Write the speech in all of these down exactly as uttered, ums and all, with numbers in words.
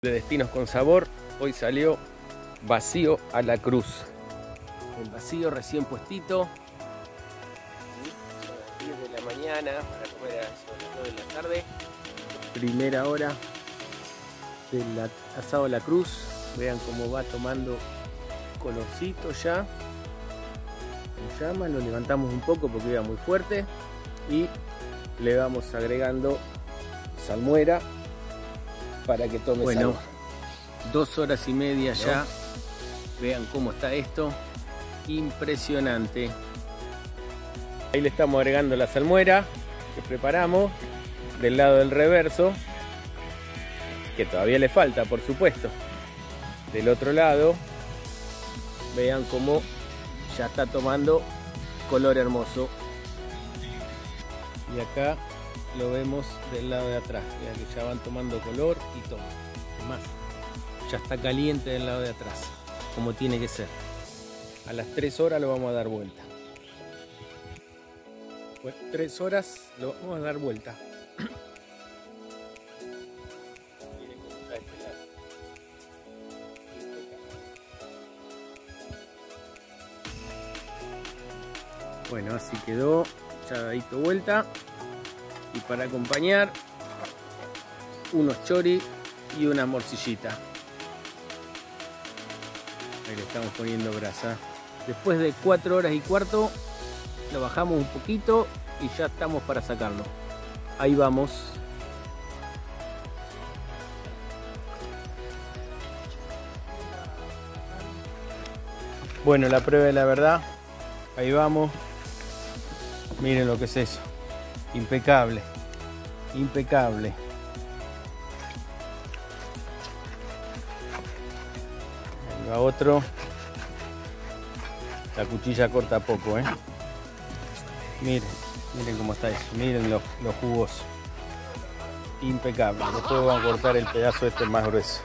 De Destinos con Sabor, hoy salió vacío a la cruz. El vacío recién puestito. Son las diez de la mañana para comer a las nueve de la tarde. Primera hora del asado a la cruz. Vean cómo va tomando colorcito ya. Como llama, lo levantamos un poco porque iba muy fuerte. Y le vamos agregando salmuera para que tome bueno, sabor. Dos horas y media ¿no? Ya. Vean cómo está esto. Impresionante. Ahí le estamos agregando la salmuera que preparamos del lado del reverso, que todavía le falta, por supuesto. Del otro lado, vean cómo ya está tomando color hermoso. Y acá lo vemos del lado de atrás. Vean que ya van tomando color y todo. Además, ya está caliente del lado de atrás, como tiene que ser. A las tres horas lo vamos a dar vuelta. Bueno, tres horas lo vamos a dar vuelta. Bueno, así quedó, ya dadito vuelta. Y para acompañar, unos choris y una morcillita. Ahí le estamos poniendo brasa. Después de cuatro horas y cuarto, lo bajamos un poquito y ya estamos para sacarlo. Ahí vamos. Bueno, la prueba de la verdad. Ahí vamos. Miren lo que es eso. Impecable. Impecable. Ahí va otro. La cuchilla corta poco, ¿eh? Miren, miren cómo está eso. Miren lo, lo jugoso. Impecable. Después vamos a cortar el pedazo este más grueso.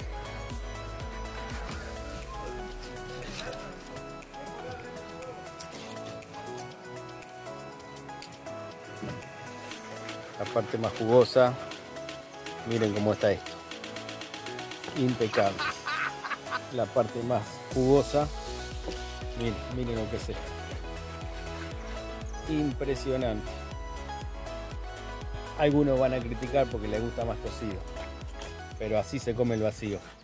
La parte más jugosa. Miren cómo está esto. Impecable. La parte más jugosa. Miren, miren lo que es esto. Impresionante. Algunos van a criticar porque les gusta más cocido, pero así se come el vacío.